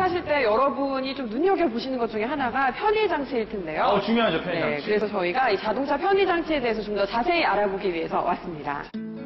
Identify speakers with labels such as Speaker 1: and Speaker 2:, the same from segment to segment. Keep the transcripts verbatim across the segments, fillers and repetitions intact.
Speaker 1: 구매하실 때 여러분이 좀 눈여겨보시는 것 중에 하나가 편의장치일 텐데요.
Speaker 2: 아, 중요하죠, 편의장치.
Speaker 1: 네, 그래서 저희가 이 자동차 편의장치에 대해서 좀 더 자세히 알아보기 위해서 왔습니다.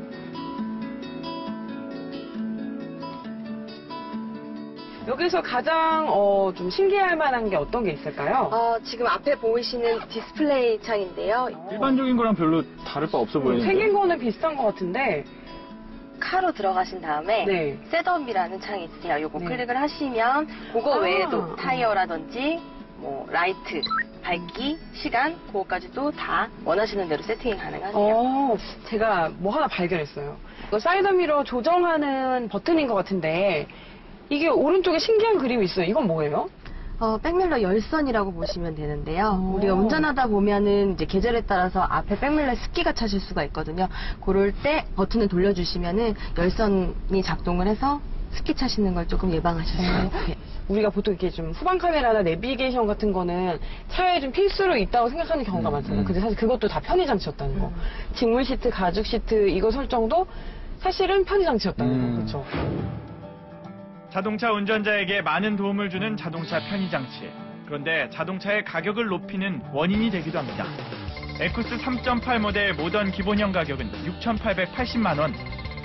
Speaker 1: 여기서 가장 어, 좀 신기할 만한 게 어떤 게 있을까요?
Speaker 3: 어, 지금 앞에 보이시는 디스플레이 창인데요.
Speaker 2: 일반적인 거랑 별로 다를 바 없어 보이는데.
Speaker 1: 생긴 거는 비슷한 것 같은데.
Speaker 3: 카로 들어가신 다음에
Speaker 1: 네.
Speaker 3: 셋업이라는 창이 있으세요. 요거
Speaker 1: 네.
Speaker 3: 클릭을 하시면 그거
Speaker 1: 아.
Speaker 3: 외에도 타이어라든지 뭐 라이트, 밝기, 시간 그거까지도 다 원하시는 대로 세팅이 가능하세요.
Speaker 1: 어, 제가 뭐 하나 발견했어요. 이거 사이드 미러 조정하는 버튼인 것 같은데 이게 오른쪽에 신기한 그림이 있어요. 이건 뭐예요?
Speaker 3: 어, 백밀러 열선이라고 보시면 되는데요.
Speaker 1: 오.
Speaker 3: 우리가 운전하다 보면은 이제 계절에 따라서 앞에 백밀러에 습기가 차실 수가 있거든요. 그럴 때 버튼을 돌려주시면은 열선이 작동을 해서 습기 차시는 걸 조금 예방하실 수가 있어요.
Speaker 1: 우리가 보통 이렇게 좀 후방 카메라나 내비게이션 같은 거는 차에 좀 필수로 있다고 생각하는 경우가
Speaker 2: 음,
Speaker 1: 많잖아요.
Speaker 2: 음.
Speaker 1: 근데 사실 그것도 다 편의장치였다는 거. 직물 시트, 가죽 시트 이거 설정도 사실은 편의장치였다는
Speaker 2: 음.
Speaker 1: 거. 그렇죠?
Speaker 4: 자동차 운전자에게 많은 도움을 주는 자동차 편의장치. 그런데 자동차의 가격을 높이는 원인이 되기도 합니다. 에쿠스 삼 점 팔 모델 모던 기본형 가격은 육천팔백팔십만 원.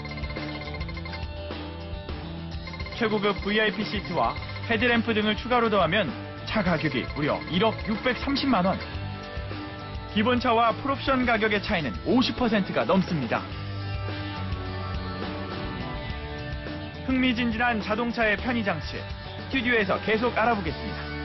Speaker 4: 최고급 브이아이피 시트와 헤드램프 등을 추가로 더하면 차 가격이 무려 일억 육백삼십만 원. 기본차와 풀옵션 가격의 차이는 오십 퍼센트가 넘습니다. 흥미진진한 자동차의 편의장치, 스튜디오에서 계속 알아보겠습니다.